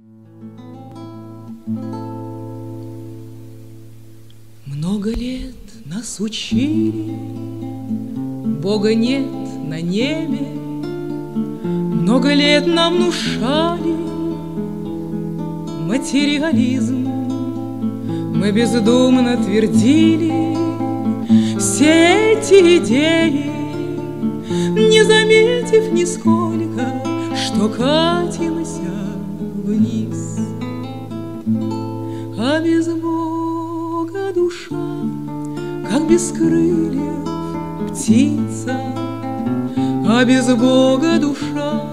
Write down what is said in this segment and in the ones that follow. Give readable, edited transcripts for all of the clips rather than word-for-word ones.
Много лет нас учили, Бога нет на небе. Много лет нам внушали материализм. Мы бездумно твердили все эти идеи, не заметив нисколько, что катимся вниз. А без Бога душа, как без крыльев птица, а без Бога душа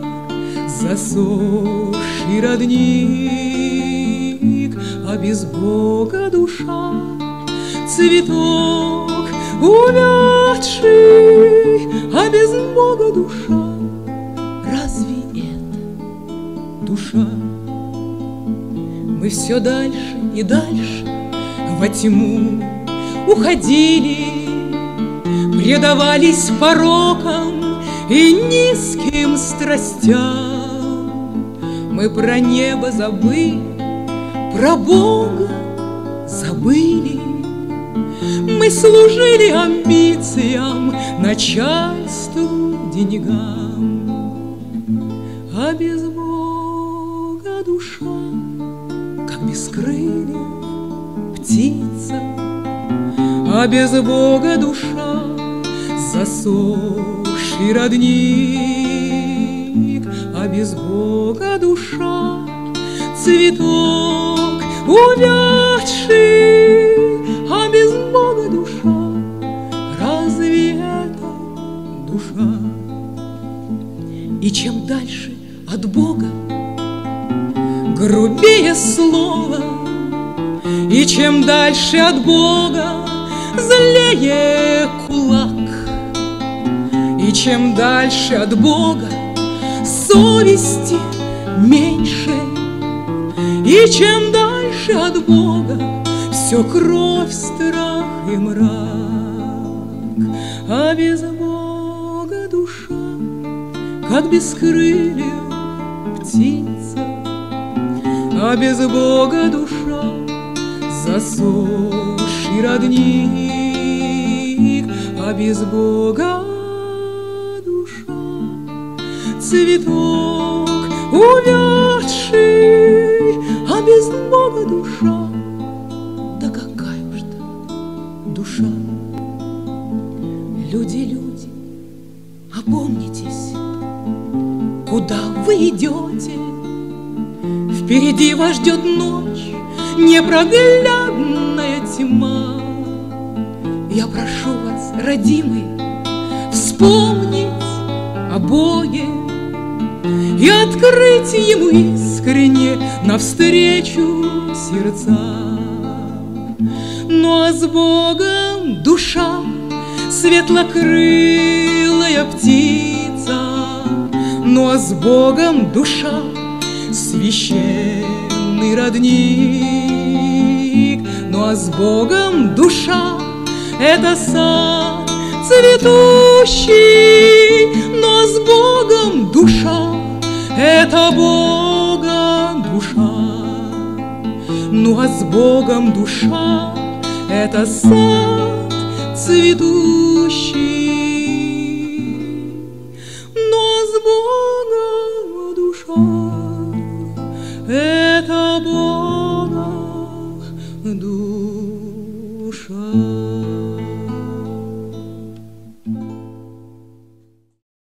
засохший родник, а без Бога душа цветок увядший, а без Бога душа разве это душа? Мы все дальше и дальше во тьму уходили, предавались порокам и низким страстям. Мы про небо забыли, про Бога забыли. Мы служили амбициям, начальству, деньгам. А без Бога душа, как без крыльев птица, а без Бога душа засохший родник, а без Бога душа цветок увядший, а без Бога душа разве это душа? И чем дальше от Бога грубее слово, и чем дальше от Бога злее кулак, и чем дальше от Бога совести меньше, и чем дальше от Бога все кровь, страх и мрак. А без Бога душа, как без крыльев птица, а без Бога душа засохший родник, а без Бога душа цветок увядший, а без Бога душа, да какая уж то душа. Люди, люди, опомнитесь, куда вы идете? Впереди вас ждет ночь, непроглядная тьма. Я прошу вас, родимые, вспомнить о Боге и открыть Ему искренне навстречу сердца. Ну а с Богом душа, светлокрылая птица, ну а с Богом душа, священный родник, ну а с Богом душа — это сад цветущий, ну а с Богом душа — это Бога душа, ну а с Богом душа — это сад цветущий, ну а с Богом душа — это Бога душа.